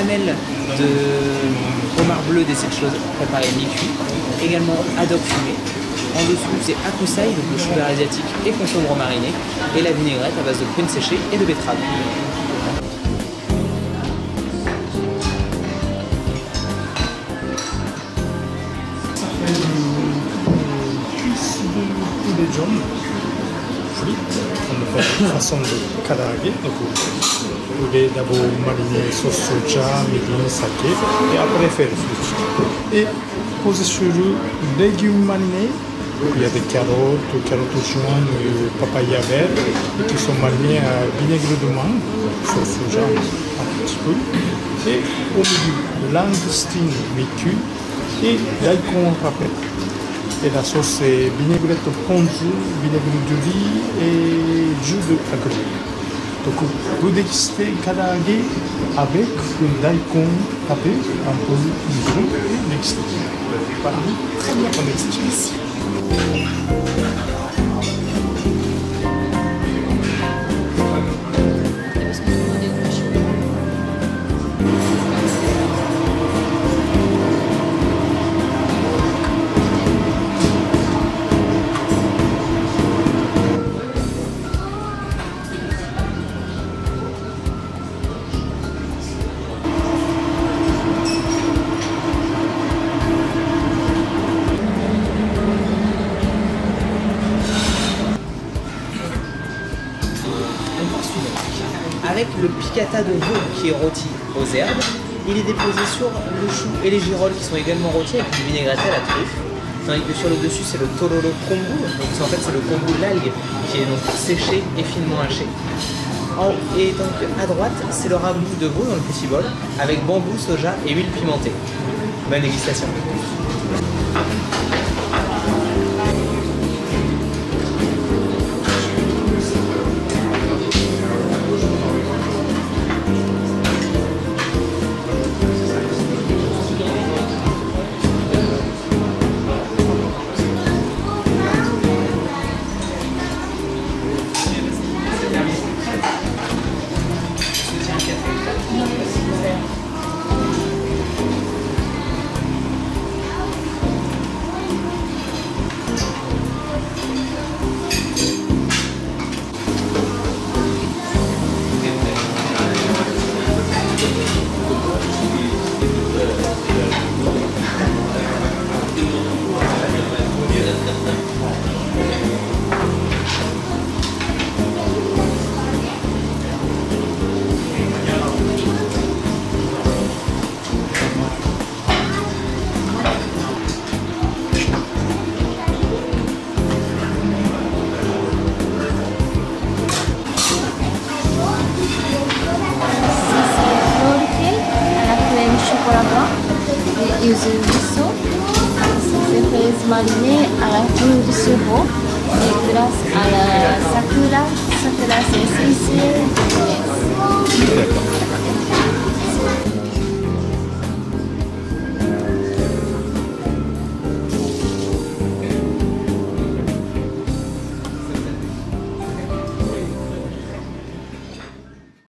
lamelles de homard bleu des 7 choses préparées mi-cuit, également haddock fumé. En dessous, c'est akusai, donc le chou vert asiatique et concombre mariné, et la vinaigrette à base de prunes séchées et de betterave. Cuisse de poulet jaune, frites, on le fait de façon de karaage. Donc, poulet d'abord mariné, sauce soja, mirin, saké, et après faire le frites. Et posé sur le légumes marinés. Il y a des carottes jaunes, papaya vert, qui sont marinés à vinaigre de mangue, sauce soja un petit peu. Et au milieu, langoustine mi-cuit et daikon râpé. Et la sauce est vinaigrette ponzu, vinaigre de riz et jus de agrumes. Donc vous dégustez karaage avec un daikon râpé, un peu de jus et dégustez. Voilà. Très bien. On est ici. Avec le piccata de veau qui est rôti aux herbes, il est déposé sur le chou et les girolles qui sont également rôtis avec une vinaigrette à la truffe. Tandis que sur le dessus c'est le tororo kombu, donc en fait c'est le kombu, l'algue, qui est donc séché et finement haché. Et donc à droite c'est le ragoût de veau dans le petit bol avec bambou, soja et huile pimentée. Bonne dégustation. Yuzu miso, c'est fraise marinée à la poudre de sirop et grâce à la sakura c'est essentiel.